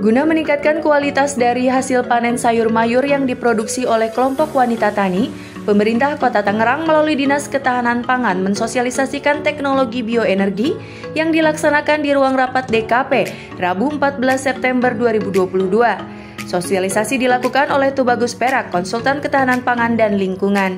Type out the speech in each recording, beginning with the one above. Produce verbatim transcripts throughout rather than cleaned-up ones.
Guna meningkatkan kualitas dari hasil panen sayur mayur yang diproduksi oleh kelompok wanita tani, pemerintah Kota Tangerang melalui Dinas Ketahanan Pangan mensosialisasikan teknologi bioenergi yang dilaksanakan di ruang rapat D K P Rabu empat belas September dua ribu dua puluh dua. Sosialisasi dilakukan oleh Tubagus Perak, Konsultan Ketahanan Pangan dan Lingkungan.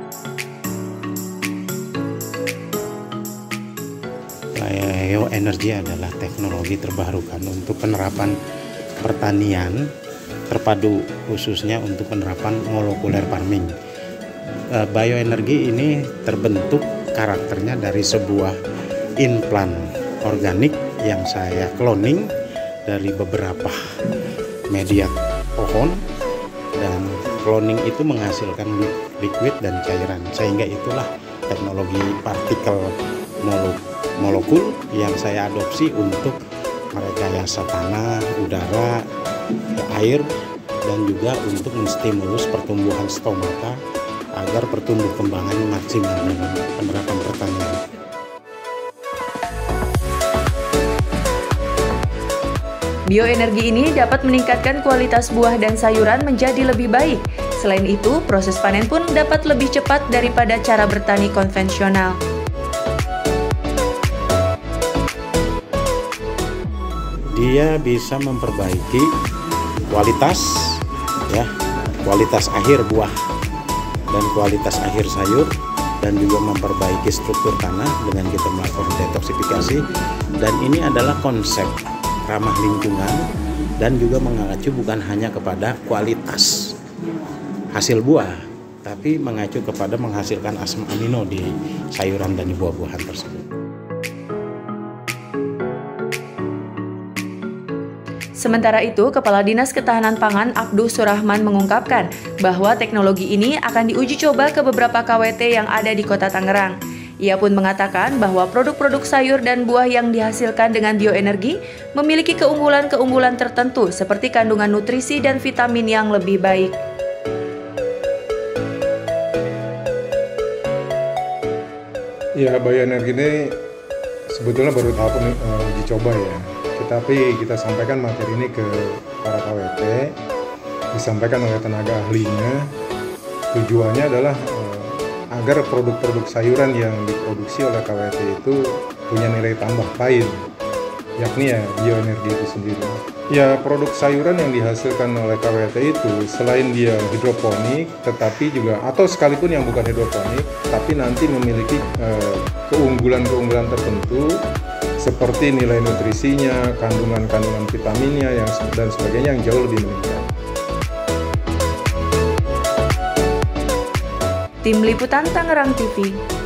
Bioenergi adalah teknologi terbarukan untuk penerapan pertanian terpadu, khususnya untuk penerapan molekuler farming. Bioenergi ini terbentuk karakternya dari sebuah implan organik yang saya cloning dari beberapa media pohon, dan cloning itu menghasilkan liquid dan cairan, sehingga itulah teknologi partikel molekul yang saya adopsi untuk merekayasa tanah, udara, air, dan juga untuk menstimulus pertumbuhan stomata agar pertumbuh kembangan maksimal dengan penerapan pertanian. Bioenergi ini dapat meningkatkan kualitas buah dan sayuran menjadi lebih baik. Selain itu, proses panen pun dapat lebih cepat daripada cara bertani konvensional. Dia bisa memperbaiki kualitas ya, kualitas akhir buah dan kualitas akhir sayur, dan juga memperbaiki struktur tanah dengan kita melakukan detoksifikasi. Dan ini adalah konsep ramah lingkungan dan juga mengacu bukan hanya kepada kualitas hasil buah, tapi mengacu kepada menghasilkan asam amino di sayuran dan di buah-buahan tersebut. Sementara itu, Kepala Dinas Ketahanan Pangan Abdus Surahman mengungkapkan bahwa teknologi ini akan diuji coba ke beberapa K W T yang ada di Kota Tangerang. Ia pun mengatakan bahwa produk-produk sayur dan buah yang dihasilkan dengan bioenergi memiliki keunggulan-keunggulan tertentu seperti kandungan nutrisi dan vitamin yang lebih baik. Ya, bioenergi ini sebetulnya baru tahap uh, uji coba ya. Tetapi kita sampaikan materi ini ke para K W T, disampaikan oleh tenaga ahlinya. Tujuannya adalah uh, agar produk-produk sayuran yang diproduksi oleh K W T itu punya nilai tambah lain, yakni ya bioenergi itu sendiri. Ya, produk sayuran yang dihasilkan oleh K W T itu selain dia hidroponik, tetapi juga atau sekalipun yang bukan hidroponik, tapi nanti memiliki uh, keunggulan-keunggulan tertentu seperti nilai nutrisinya, kandungan-kandungan vitaminnya yang dan sebagainya yang jauh lebih meningkat. Tim Liputan Tangerang T V.